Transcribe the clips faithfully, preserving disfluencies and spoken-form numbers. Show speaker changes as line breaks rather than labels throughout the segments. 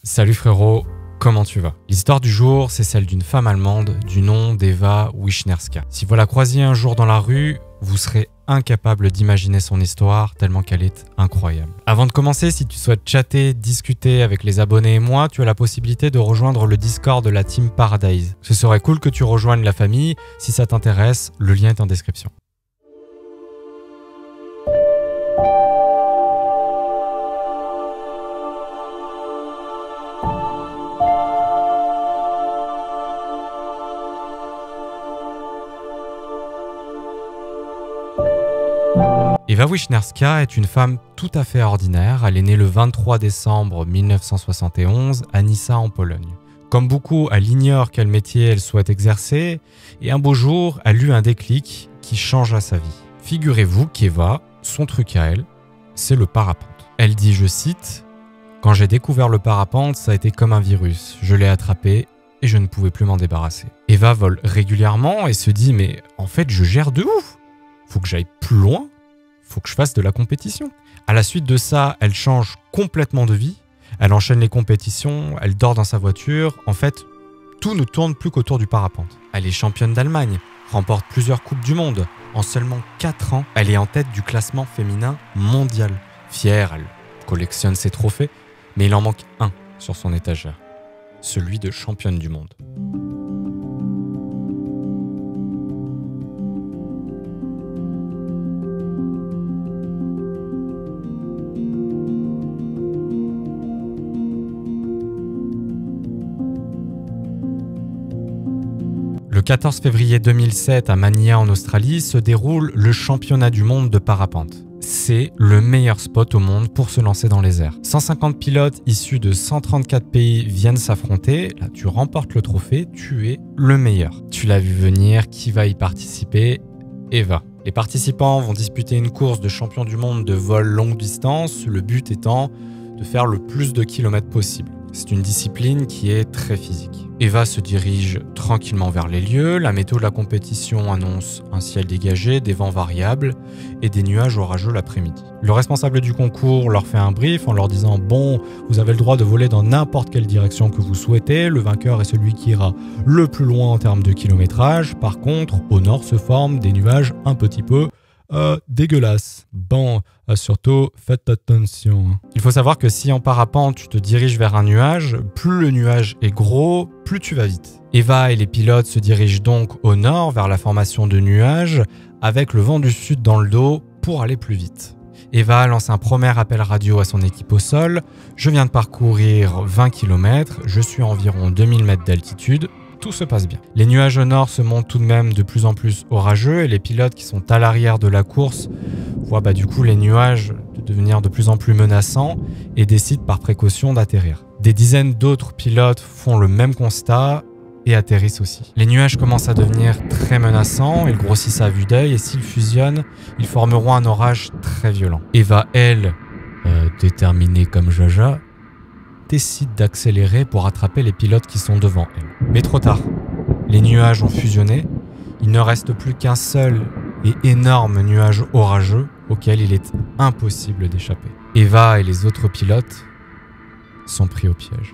Salut frérot, comment tu vas? L'histoire du jour, c'est celle d'une femme allemande du nom d'Eva Wiśniewska. Si vous la croisiez un jour dans la rue, vous serez incapable d'imaginer son histoire tellement qu'elle est incroyable. Avant de commencer, si tu souhaites chatter, discuter avec les abonnés et moi, tu as la possibilité de rejoindre le Discord de la Team Paradise. Ce serait cool que tu rejoignes la famille. Si ça t'intéresse, le lien est en description. Eva Wiśniewska est une femme tout à fait ordinaire. Elle est née le vingt-trois décembre mille neuf cent soixante et onze à Nyssa en Pologne. Comme beaucoup, elle ignore quel métier elle souhaite exercer et un beau jour, elle eut un déclic qui changea sa vie. Figurez-vous qu'Eva, son truc à elle, c'est le parapente. Elle dit, je cite, « Quand j'ai découvert le parapente, ça a été comme un virus. Je l'ai attrapé et je ne pouvais plus m'en débarrasser. » Eva vole régulièrement et se dit, mais en fait, je gère de ouf. Faut que j'aille plus loin. Faut que je fasse de la compétition. À la suite de ça, elle change complètement de vie. Elle enchaîne les compétitions, elle dort dans sa voiture. En fait, tout ne tourne plus qu'autour du parapente. Elle est championne d'Allemagne, remporte plusieurs coupes du monde. En seulement quatre ans, elle est en tête du classement féminin mondial. Fière, elle collectionne ses trophées, mais il en manque un sur son étagère. Celui de championne du monde. Le quatorze février deux mille sept, à Mania en Australie, se déroule le championnat du monde de parapente. C'est le meilleur spot au monde pour se lancer dans les airs. cent cinquante pilotes issus de cent trente-quatre pays viennent s'affronter. Là, tu remportes le trophée, tu es le meilleur. Tu l'as vu venir, qui va y participer? Eva. Les participants vont disputer une course de champion du monde de vol longue distance, le but étant de faire le plus de kilomètres possible. C'est une discipline qui est très physique. Eva se dirige tranquillement vers les lieux. La météo de la compétition annonce un ciel dégagé, des vents variables et des nuages orageux l'après-midi. Le responsable du concours leur fait un brief en leur disant « Bon, vous avez le droit de voler dans n'importe quelle direction que vous souhaitez. Le vainqueur est celui qui ira le plus loin en termes de kilométrage. Par contre, au nord se forment des nuages un petit peu Euh, dégueulasse. Bon, euh, surtout, faites attention. Il faut savoir que si en parapente, tu te diriges vers un nuage, plus le nuage est gros, plus tu vas vite. Eva et les pilotes se dirigent donc au nord vers la formation de nuages avec le vent du sud dans le dos pour aller plus vite. Eva lance un premier appel radio à son équipe au sol. Je viens de parcourir vingt kilomètres, je suis à environ deux mille mètres d'altitude. Tout se passe bien. Les nuages au nord se montent tout de même de plus en plus orageux et les pilotes qui sont à l'arrière de la course voient bah, du coup les nuages devenir de plus en plus menaçants et décident par précaution d'atterrir. Des dizaines d'autres pilotes font le même constat et atterrissent aussi. Les nuages commencent à devenir très menaçants, ils grossissent à vue d'œil et s'ils fusionnent, ils formeront un orage très violent. Eva, elle, euh, déterminée comme Jaja, décide d'accélérer pour attraper les pilotes qui sont devant elle. Mais trop tard. Les nuages ont fusionné. Il ne reste plus qu'un seul et énorme nuage orageux auquel il est impossible d'échapper. Eva et les autres pilotes sont pris au piège.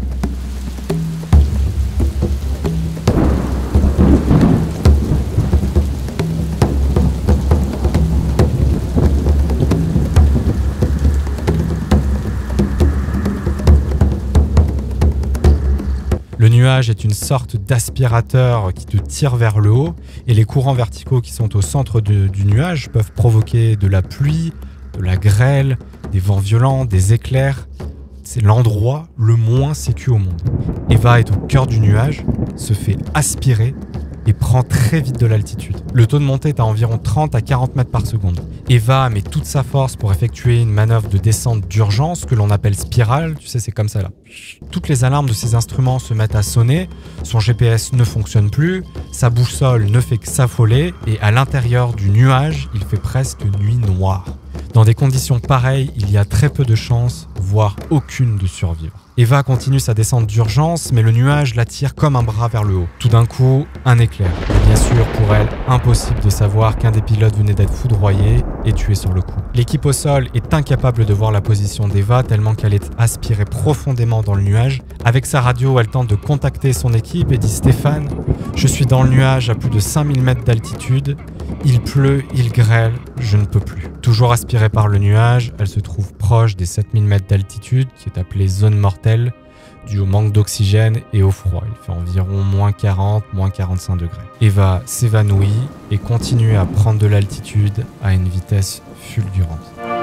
Le nuage est une sorte d'aspirateur qui te tire vers le haut et les courants verticaux qui sont au centre de, du nuage peuvent provoquer de la pluie, de la grêle, des vents violents, des éclairs. C'est l'endroit le moins sécu au monde. Eva est au cœur du nuage, se fait aspirer et prend très vite de l'altitude. Le taux de montée est à environ trente à quarante mètres par seconde. Eva met toute sa force pour effectuer une manœuvre de descente d'urgence que l'on appelle spirale. Tu sais, c'est comme ça là. Toutes les alarmes de ses instruments se mettent à sonner, son G P S ne fonctionne plus, sa boussole ne fait que s'affoler et à l'intérieur du nuage, il fait presque nuit noire. Dans des conditions pareilles, il y a très peu de chances, voire aucune, de survivre. Eva continue sa descente d'urgence, mais le nuage l'attire comme un bras vers le haut. Tout d'un coup, un éclair. Et bien sûr, pour elle, impossible de savoir qu'un des pilotes venait d'être foudroyé et tué sur le coup. L'équipe au sol est incapable de voir la position d'Eva tellement qu'elle est aspirée profondément dans le nuage. Avec sa radio, elle tente de contacter son équipe et dit « Stéphane, je suis dans le nuage à plus de cinq mille mètres d'altitude. Il pleut, il grêle, je ne peux plus. » Toujours aspirée par le nuage, elle se trouve proche des sept mille mètres d'altitude, qui est appelée zone mortelle, due au manque d'oxygène et au froid. Il fait environ moins quarante, moins quarante-cinq degrés. Eva s'évanouit et continue à prendre de l'altitude à une vitesse fulgurante.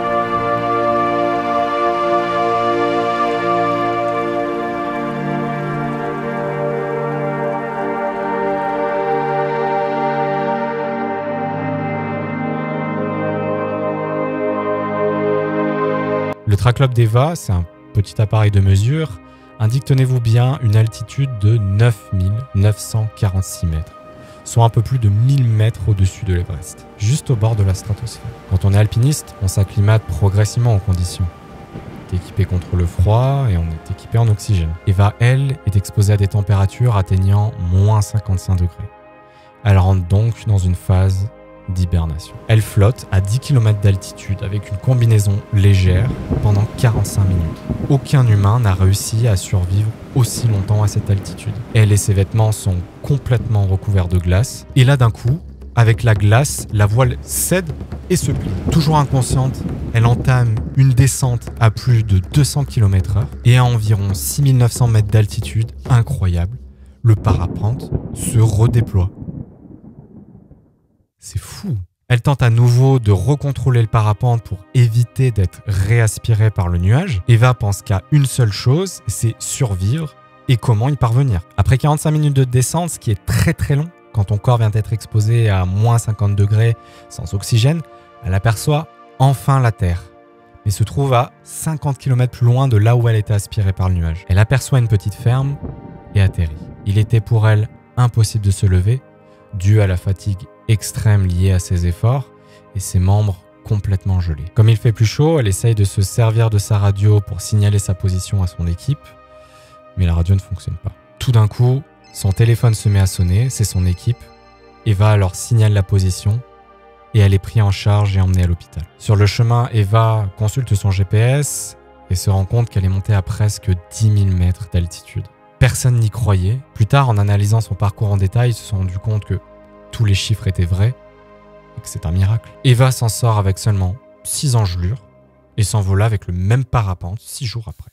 Le traclope d'Eva, c'est un petit appareil de mesure, indique, tenez-vous bien, une altitude de neuf mille neuf cent quarante-six mètres, soit un peu plus de mille mètres au-dessus de l'Everest, juste au bord de la stratosphère. Quand on est alpiniste, on s'acclimate progressivement aux conditions. On est équipé contre le froid et on est équipé en oxygène. Eva, elle, est exposée à des températures atteignant moins cinquante-cinq degrés. Elle rentre donc dans une phase d'hibernation. Elle flotte à dix kilomètres d'altitude avec une combinaison légère pendant quarante-cinq minutes. Aucun humain n'a réussi à survivre aussi longtemps à cette altitude. Elle et ses vêtements sont complètement recouverts de glace. Et là, d'un coup, avec la glace, la voile cède et se plie. Toujours inconsciente, elle entame une descente à plus de deux cents kilomètres heure et à environ six mille neuf cents mètres d'altitude, incroyable, le parapente se redéploie. C'est fou. Elle tente à nouveau de recontrôler le parapente pour éviter d'être réaspirée par le nuage. Eva pense qu'à une seule chose, c'est survivre et comment y parvenir. Après quarante-cinq minutes de descente, ce qui est très très long, quand ton corps vient d'être exposé à moins cinquante degrés sans oxygène, elle aperçoit enfin la Terre, mais se trouve à cinquante kilomètres plus loin de là où elle était aspirée par le nuage. Elle aperçoit une petite ferme et atterrit. Il était pour elle impossible de se lever, dû à la fatigue extrême liée à ses efforts et ses membres complètement gelés. Comme il fait plus chaud, elle essaye de se servir de sa radio pour signaler sa position à son équipe, mais la radio ne fonctionne pas. Tout d'un coup, son téléphone se met à sonner, c'est son équipe. Eva alors signale la position et elle est prise en charge et emmenée à l'hôpital. Sur le chemin, Eva consulte son G P S et se rend compte qu'elle est montée à presque dix mille mètres d'altitude. Personne n'y croyait. Plus tard, en analysant son parcours en détail, ils se sont rendus compte que tous les chiffres étaient vrais et que c'est un miracle. Eva s'en sort avec seulement six engelures et s'envola avec le même parapente six jours après.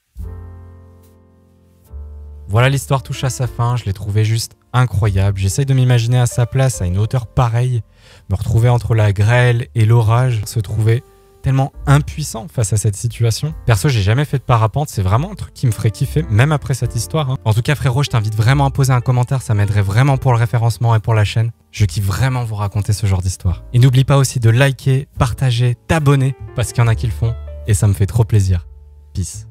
Voilà, l'histoire touche à sa fin, je l'ai trouvée juste incroyable. J'essaye de m'imaginer à sa place, à une hauteur pareille, me retrouver entre la grêle et l'orage, se trouver tellement impuissant face à cette situation. Perso, j'ai jamais fait de parapente, c'est vraiment un truc qui me ferait kiffer, même après cette histoire. Hein. En tout cas, frérot, je t'invite vraiment à poser un commentaire, ça m'aiderait vraiment pour le référencement et pour la chaîne. Je kiffe vraiment vous raconter ce genre d'histoire. Et n'oublie pas aussi de liker, partager, t'abonner, parce qu'il y en a qui le font, et ça me fait trop plaisir. Peace.